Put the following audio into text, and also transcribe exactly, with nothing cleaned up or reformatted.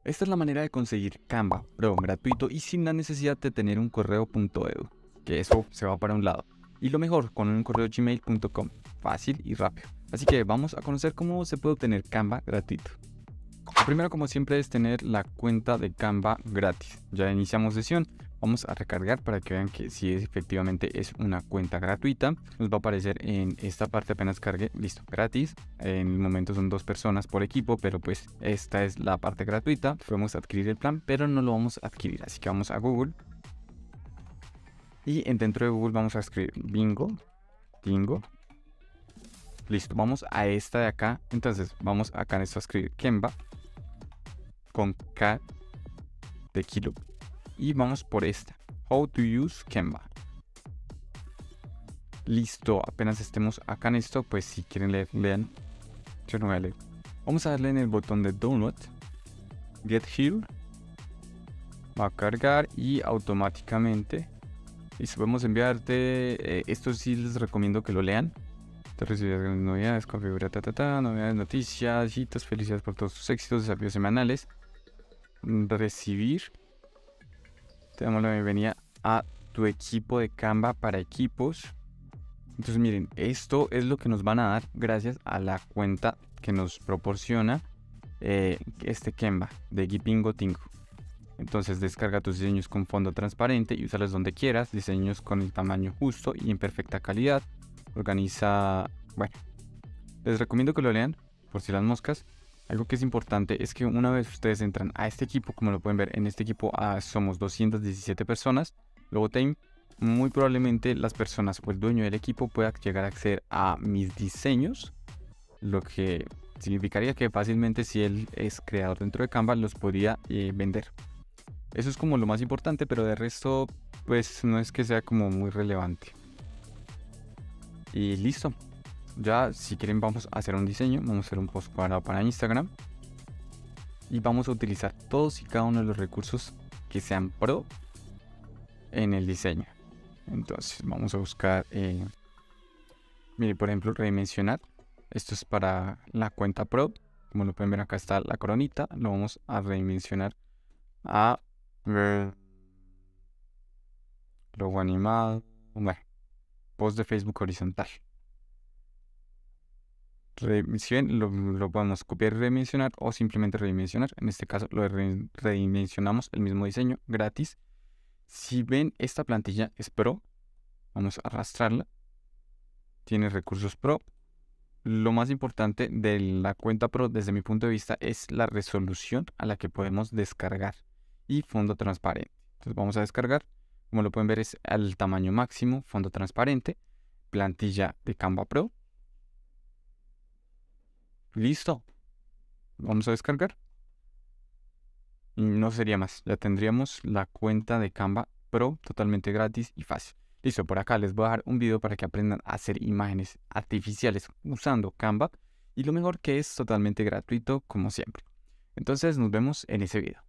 Esta es la manera de conseguir Canva Pro gratuito y sin la necesidad de tener un correo punto edu, que eso se va para un lado. Y lo mejor, con un correo gmail punto com, fácil y rápido. Así que vamos a conocer cómo se puede obtener Canva gratuito. Lo primero, como siempre, es tener la cuenta de Canva gratis. Ya iniciamos sesión, vamos a recargar para que vean que si efectivamente es una cuenta gratuita. Nos va a aparecer en esta parte apenas cargue, listo, gratis. En el momento son dos personas por equipo, pero pues esta es la parte gratuita. Podemos adquirir el plan, pero no lo vamos a adquirir, así que vamos a Google. Y dentro de Google vamos a escribir Bingo, Bingo. Listo, vamos a esta de acá. Entonces vamos acá en esto a escribir Canva con K de kilo. Y vamos por esta, How to use Canva. Listo, apenas estemos acá en esto, pues si quieren leer, lean. Yo no voy a leer. Vamos a darle en el botón de Download, Get Here. Va a cargar y automáticamente. Y si podemos enviarte, eh, esto sí les recomiendo que lo lean. Te recibirás grandes novedades, configura, ta, ta, ta, novedades, noticias, citas, felicidades por todos tus éxitos, desafíos semanales. Recibir. Te damos la bienvenida a tu equipo de Canva para equipos. Entonces miren, esto es lo que nos van a dar gracias a la cuenta que nos proporciona eh, este Canva de Bingo Tingo. Entonces descarga tus diseños con fondo transparente y úsalos donde quieras, diseños con el tamaño justo y en perfecta calidad. Organiza, bueno, les recomiendo que lo lean por si las moscas. Algo que es importante es que una vez ustedes entran a este equipo, como lo pueden ver, en este equipo ah, somos doscientas diecisiete personas. Luego Time, muy probablemente las personas o el dueño del equipo pueda llegar a acceder a mis diseños, lo que significaría que fácilmente, si él es creador dentro de Canva, los podría eh, vender. Eso es como lo más importante, pero de resto pues no es que sea como muy relevante. Y listo. Ya si quieren vamos a hacer un diseño, vamos a hacer un post para, para Instagram. Y vamos a utilizar todos y cada uno de los recursos que sean pro en el diseño. Entonces vamos a buscar, eh, mire, por ejemplo, redimensionar. Esto es para la cuenta pro. Como lo pueden ver, acá está la coronita. Lo vamos a redimensionar a eh, logo animado. Bueno, post de Facebook horizontal. Lo, lo podemos copiar y redimensionar o simplemente redimensionar. En este caso lo re redimensionamos el mismo diseño gratis. Si ven, esta plantilla es pro. Vamos a arrastrarla. Tiene recursos pro. Lo más importante de la cuenta pro desde mi punto de vista es la resolución a la que podemos descargar y fondo transparente. Entonces vamos a descargar. Como lo pueden ver, es al tamaño máximo, fondo transparente, plantilla de Canva Pro. Listo. Vamos a descargar. Y no sería más. Ya tendríamos la cuenta de Canva Pro totalmente gratis y fácil. Listo, por acá les voy a dejar un video para que aprendan a hacer imágenes artificiales usando Canva. Y lo mejor, que es totalmente gratuito como siempre. Entonces nos vemos en ese video.